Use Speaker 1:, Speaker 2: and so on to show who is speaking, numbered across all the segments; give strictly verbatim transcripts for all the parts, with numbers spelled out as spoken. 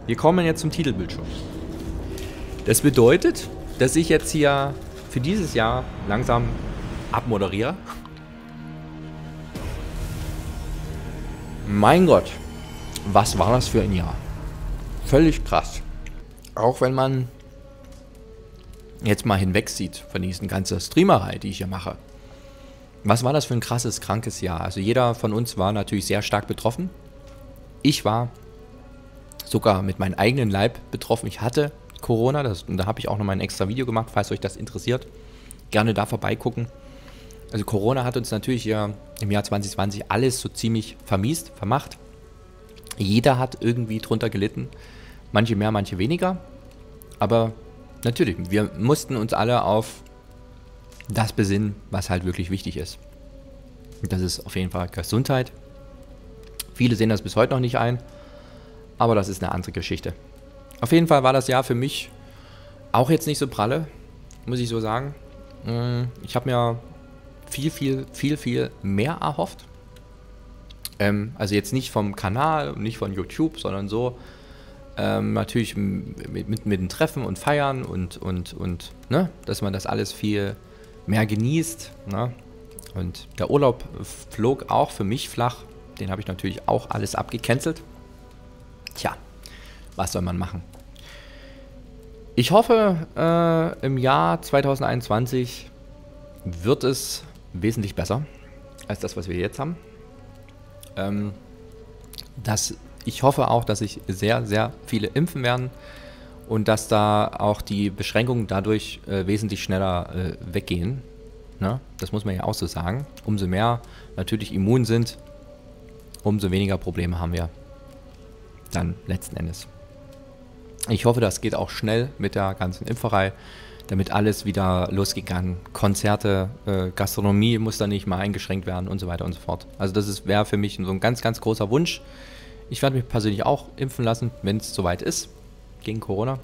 Speaker 1: wir kommen jetzt zum Titelbildschirm. Das bedeutet, dass ich jetzt hier für dieses Jahr langsam abmoderiere. Mein Gott, was war das für ein Jahr? Völlig krass. Auch wenn man jetzt mal hinwegsieht von diesen ganzen Streamerei, die ich hier mache. Was war das für ein krasses, krankes Jahr? Also jeder von uns war natürlich sehr stark betroffen. Ich war sogar mit meinem eigenen Leib betroffen. Ich hatte Corona, das, und da habe ich auch nochmal ein extra Video gemacht, falls euch das interessiert. Gerne da vorbeigucken. Also Corona hat uns natürlich ja im Jahr zwanzig zwanzig alles so ziemlich vermiest, vermacht. Jeder hat irgendwie drunter gelitten. Manche mehr, manche weniger. Aber natürlich, wir mussten uns alle auf das besinnen, was halt wirklich wichtig ist. Und das ist auf jeden Fall Gesundheit. Viele sehen das bis heute noch nicht ein. Aber das ist eine andere Geschichte. Auf jeden Fall war das Jahr für mich auch jetzt nicht so pralle, muss ich so sagen. Ich habe mir viel, viel, viel, viel mehr erhofft. Ähm, also jetzt nicht vom Kanal, nicht von YouTube, sondern so ähm, natürlich mit, mit, mit den Treffen und Feiern und, und, und ne, dass man das alles viel mehr genießt. Ne? Und der Urlaub flog auch für mich flach. Den habe ich natürlich auch alles abgecancelt. Tja, was soll man machen? Ich hoffe, äh, im Jahr zwanzig einundzwanzig wird es wesentlich besser als das, was wir jetzt haben. Ähm, das, ich hoffe auch, dass sich sehr, sehr viele impfen werden und dass da auch die Beschränkungen dadurch äh, wesentlich schneller äh, weggehen. Ne? Das muss man ja auch so sagen. Umso mehr natürlich immun sind, umso weniger Probleme haben wir dann letzten Endes. Ich hoffe, das geht auch schnell mit der ganzen Impferei, damit alles wieder losgegangen. Konzerte, äh, Gastronomie muss da nicht mal eingeschränkt werden und so weiter und so fort. Also das wäre für mich so ein ganz, ganz großer Wunsch. Ich werde mich persönlich auch impfen lassen, wenn es soweit ist, gegen Corona.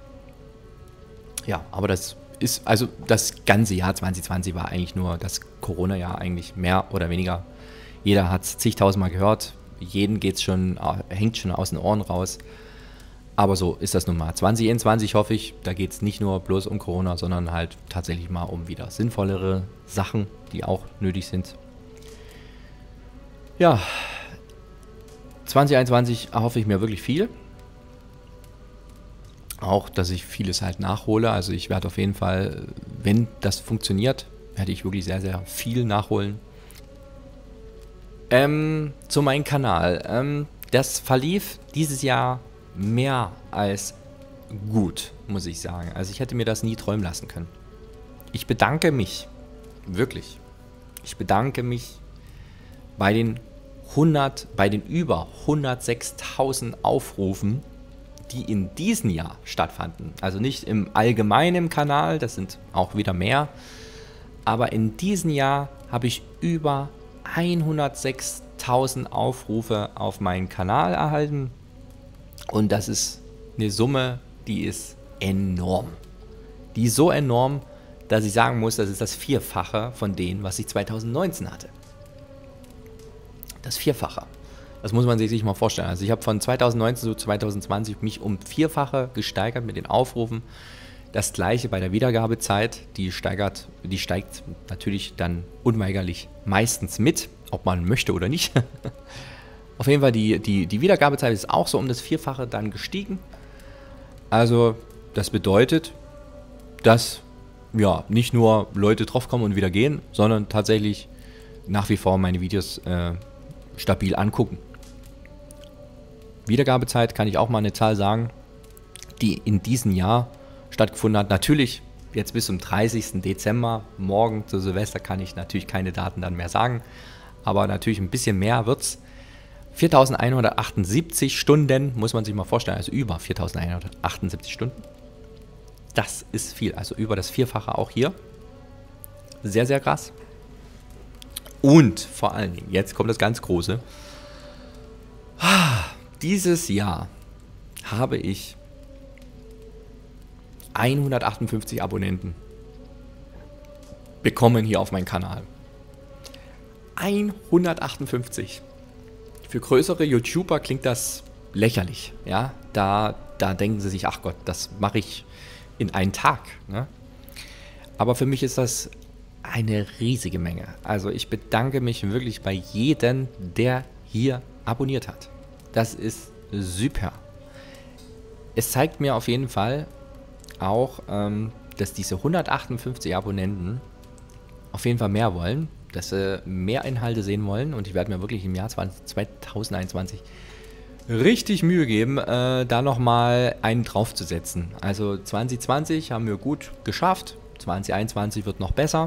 Speaker 1: Ja, aber das ist, also das ganze Jahr zwanzig zwanzig war eigentlich nur das Corona-Jahr, eigentlich mehr oder weniger. Jeder hat es zigtausendmal gehört, jeden geht's schon, hängt schon aus den Ohren raus. Aber so ist das nun mal. zwanzig einundzwanzig hoffe ich, da geht es nicht nur bloß um Corona, sondern halt tatsächlich mal um wieder sinnvollere Sachen, die auch nötig sind. Ja, zwanzig einundzwanzig erhoffe ich mir wirklich viel. Auch, dass ich vieles halt nachhole. Also ich werde auf jeden Fall, wenn das funktioniert, werde ich wirklich sehr, sehr viel nachholen. Ähm, zu meinem Kanal. Ähm, das verlief dieses Jahr mehr als gut, muss ich sagen. Also ich hätte mir das nie träumen lassen können. Ich bedanke mich, wirklich, ich bedanke mich bei den hundert, bei den über hundertsechstausend Aufrufen, die in diesem Jahr stattfanden. Also nicht im allgemeinen Kanal, das sind auch wieder mehr, aber in diesem Jahr habe ich über hundertsechstausend Aufrufe auf meinen Kanal erhalten. Und das ist eine Summe, die ist enorm. Die ist so enorm, dass ich sagen muss, das ist das Vierfache von denen, was ich zwanzig neunzehn hatte. Das Vierfache. Das muss man sich mal vorstellen. Also ich habe von zwanzig neunzehn zu zwanzig zwanzig mich um Vierfache gesteigert mit den Aufrufen. Das gleiche bei der Wiedergabezeit. Die steigert, die steigt natürlich dann unweigerlich meistens mit, ob man möchte oder nicht. Auf jeden Fall, die, die, die Wiedergabezeit ist auch so um das Vierfache dann gestiegen. Also, das bedeutet, dass ja nicht nur Leute draufkommen und wieder gehen, sondern tatsächlich nach wie vor meine Videos äh, stabil angucken. Wiedergabezeit kann ich auch mal eine Zahl sagen, die in diesem Jahr stattgefunden hat. Natürlich jetzt bis zum dreißigsten Dezember, morgen zu Silvester, kann ich natürlich keine Daten dann mehr sagen, aber natürlich ein bisschen mehr wird es. viertausendeinhundertachtundsiebzig Stunden, muss man sich mal vorstellen, also über viertausendeinhundertachtundsiebzig Stunden. Das ist viel, also über das Vierfache auch hier. Sehr, sehr krass. Und vor allen Dingen, jetzt kommt das ganz Große. Dieses Jahr habe ich hundertachtundfünfzig Abonnenten bekommen hier auf meinem Kanal. hundertachtundfünfzig. Für größere YouTuber klingt das lächerlich. Ja, da, da denken sie sich, ach Gott, das mache ich in einen Tag. Ne? Aber für mich ist das eine riesige Menge. Also ich bedanke mich wirklich bei jedem, der hier abonniert hat. Das ist super. Es zeigt mir auf jeden Fall auch, ähm, dass diese hundertachtundfünfzig Abonnenten auf jeden Fall mehr wollen, dass sie mehr Inhalte sehen wollen, und ich werde mir wirklich im Jahr zweitausendeinundzwanzig richtig Mühe geben, äh, da nochmal einen draufzusetzen. Also zwanzig zwanzig haben wir gut geschafft, zwanzig einundzwanzig wird noch besser.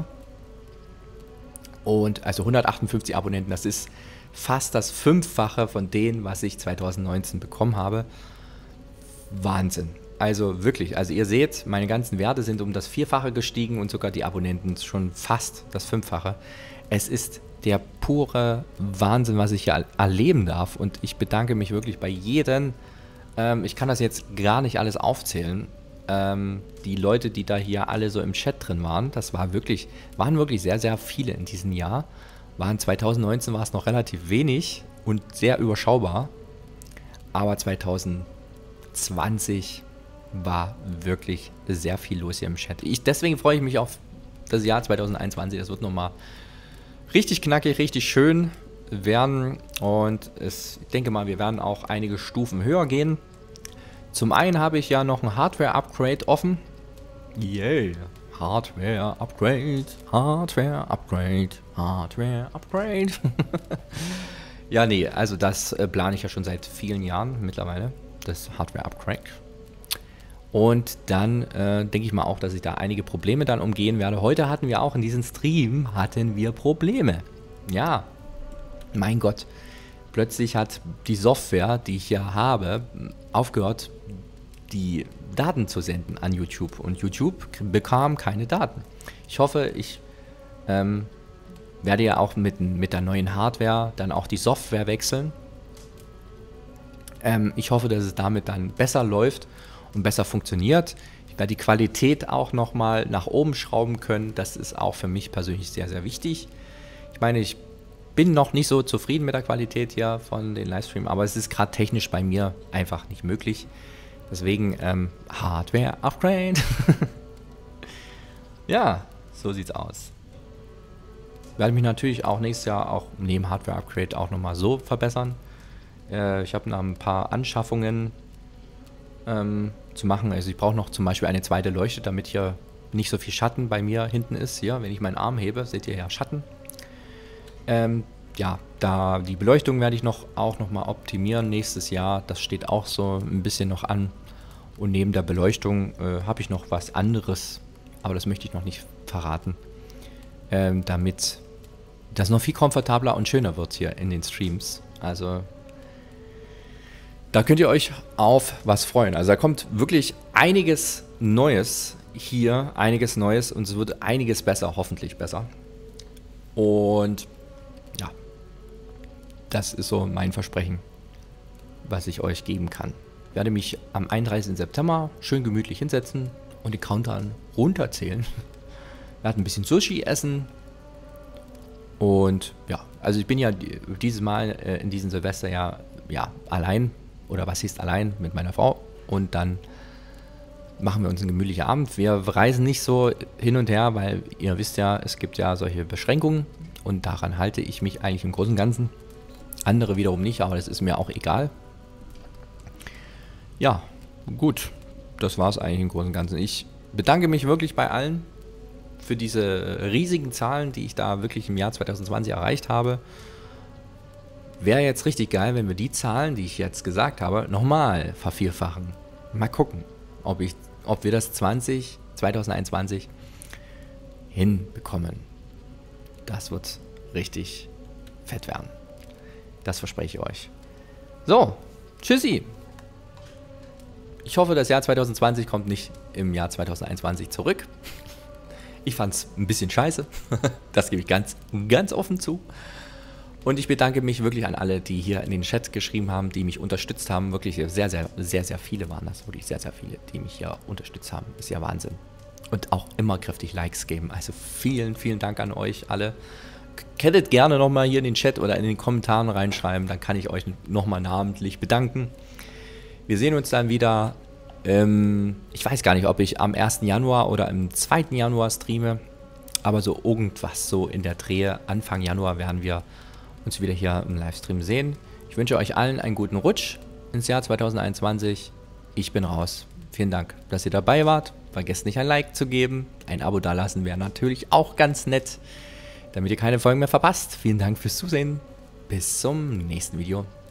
Speaker 1: Und also hundertachtundfünfzig Abonnenten, das ist fast das Fünffache von denen, was ich zweitausendneunzehn bekommen habe. Wahnsinn. Also wirklich, also ihr seht, meine ganzen Werte sind um das Vierfache gestiegen und sogar die Abonnenten schon fast das Fünffache. Es ist der pure Wahnsinn, was ich hier erleben darf, und ich bedanke mich wirklich bei jedem. Ähm, ich kann das jetzt gar nicht alles aufzählen. Ähm, die Leute, die da hier alle so im Chat drin waren, das war wirklich, waren wirklich sehr, sehr viele in diesem Jahr. Waren zweitausendneunzehn war es noch relativ wenig und sehr überschaubar, aber zweitausendzwanzig war wirklich sehr viel los hier im Chat. Ich, deswegen freue ich mich auf das Jahr zweitausendeinundzwanzig. Das wird nochmal richtig knackig, richtig schön werden, und es, ich denke mal, wir werden auch einige Stufen höher gehen. Zum einen habe ich ja noch ein Hardware-Upgrade offen. Yay! Yeah. Hardware-Upgrade, Hardware-Upgrade, Hardware-Upgrade. Ja, nee, also das äh, plane ich ja schon seit vielen Jahren mittlerweile, das Hardware-Upgrade. Und dann äh, denke ich mal auch, dass ich da einige Probleme dann umgehen werde. Heute hatten wir auch in diesem Stream, hatten wir Probleme. Ja, mein Gott. Plötzlich hat die Software, die ich hier habe, aufgehört, die Daten zu senden an YouTube. Und YouTube bekam keine Daten. Ich hoffe, ich ähm, werde ja auch mit, mit der neuen Hardware dann auch die Software wechseln. Ähm, ich hoffe, dass es damit dann besser läuft und besser funktioniert. Ich werde die Qualität auch nochmal nach oben schrauben können. Das ist auch für mich persönlich sehr, sehr wichtig. Ich meine, ich bin noch nicht so zufrieden mit der Qualität hier von den Livestream, aber es ist gerade technisch bei mir einfach nicht möglich. Deswegen ähm, Hardware-Upgrade. Ja, so sieht's aus. Werde mich natürlich auch nächstes Jahr auch neben Hardware-Upgrade auch nochmal so verbessern. Äh, ich habe noch ein paar Anschaffungen ähm, zu machen. Also ich brauche noch zum Beispiel eine zweite Leuchte, damit hier nicht so viel Schatten bei mir hinten ist. Hier, wenn ich meinen Arm hebe, seht ihr ja Schatten. Ähm, ja, da die Beleuchtung werde ich noch auch noch mal optimieren nächstes Jahr. Das steht auch so ein bisschen noch an. Und neben der Beleuchtung äh, habe ich noch was anderes, aber das möchte ich noch nicht verraten, ähm, damit das noch viel komfortabler und schöner wird hier in den Streams. Also da könnt ihr euch auf was freuen. Also da kommt wirklich einiges Neues hier, einiges Neues, und es wird einiges besser, hoffentlich besser. Und ja, das ist so mein Versprechen, was ich euch geben kann. Ich werde mich am einunddreißigsten September schön gemütlich hinsetzen und die Countdown runterzählen. Wir werden ein bisschen Sushi essen. Und ja, also ich bin ja dieses Mal äh, in diesem Silvester ja, ja allein, oder was hieß allein, mit meiner Frau. Und dann machen wir uns einen gemütlichen Abend. Wir reisen nicht so hin und her, weil ihr wisst ja, es gibt ja solche Beschränkungen. Und daran halte ich mich eigentlich im Großen und Ganzen. Andere wiederum nicht, aber das ist mir auch egal. Ja, gut. Das war es eigentlich im Großen und Ganzen. Ich bedanke mich wirklich bei allen für diese riesigen Zahlen, die ich da wirklich im Jahr zweitausendzwanzig erreicht habe. Wäre jetzt richtig geil, wenn wir die Zahlen, die ich jetzt gesagt habe, nochmal vervierfachen. Mal gucken, ob, ich, ob wir das zwanzig, zweitausendeinundzwanzig hinbekommen. Das wird richtig fett werden. Das verspreche ich euch. So, tschüssi. Ich hoffe, das Jahr zweitausendzwanzig kommt nicht im Jahr zweitausendeinundzwanzig zurück. Ich fand es ein bisschen scheiße. Das gebe ich ganz, ganz offen zu. Und ich bedanke mich wirklich an alle, die hier in den Chat geschrieben haben, die mich unterstützt haben. Wirklich sehr, sehr, sehr, sehr viele waren das. Wirklich sehr, sehr viele, die mich hier unterstützt haben. Ist ja Wahnsinn. Und auch immer kräftig Likes geben. Also vielen, vielen Dank an euch alle. Könntet gerne nochmal hier in den Chat oder in den Kommentaren reinschreiben. Dann kann ich euch nochmal namentlich bedanken. Wir sehen uns dann wieder, ähm, ich weiß gar nicht, ob ich am ersten Januar oder am zweiten Januar streame, aber so irgendwas so in der Drehe, Anfang Januar werden wir uns wieder hier im Livestream sehen. Ich wünsche euch allen einen guten Rutsch ins Jahr zweitausendeinundzwanzig. Ich bin raus. Vielen Dank, dass ihr dabei wart. Vergesst nicht ein Like zu geben. Ein Abo dalassen wäre natürlich auch ganz nett, damit ihr keine Folgen mehr verpasst. Vielen Dank fürs Zusehen. Bis zum nächsten Video.